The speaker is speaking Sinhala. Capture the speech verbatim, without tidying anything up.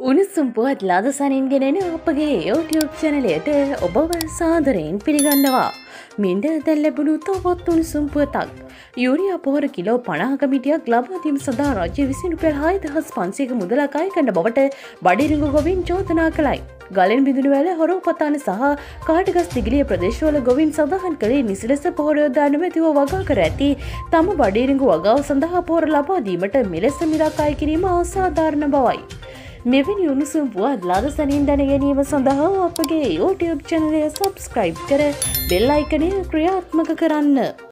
උණුසුම් පුවත් ලාදසනින් ගෙනෙන අපගේ YouTube චැනලයට ඔබව සාදරයෙන් පිළිගන්නවා. මින්ට දැන් ලැබුණු තවත් උණුසුම් පුවතක්. යූරියා පොහොර කිලෝ පනහක මිටියක් ලබා දීම සඳහා රාජ්‍ය විසින් රුපියල් හය දහස් පන්සියයක මුදලක් අය කරන බවට බඩිරිඟු ගොවීන් චෝදනා කළයි. ගලෙන් බිඳුණු වැල හොරෝපතාන සහ කාටගස් දිගිලිය ප්‍රදේශවල ගොවීන් සඳහන් කළේ නිසි ලෙස පොහොර යොදා නොමැතිව වගා කර ඇති තම බඩිරිඟු වගාව සඳහා පොහොර ලබා දීමට මෙලෙස මිලක් අය කිරීම අසාධාරණ බවයි. මෙවැනි උණුසුම් පුවත් ලාදසනින් දැන ගැනීම සඳහා අපගේ YouTube චැනලය සබ්ස්ක්‍රයිබ් කර බෙල් අයිකනය ක්‍රියාත්මක කරන්න.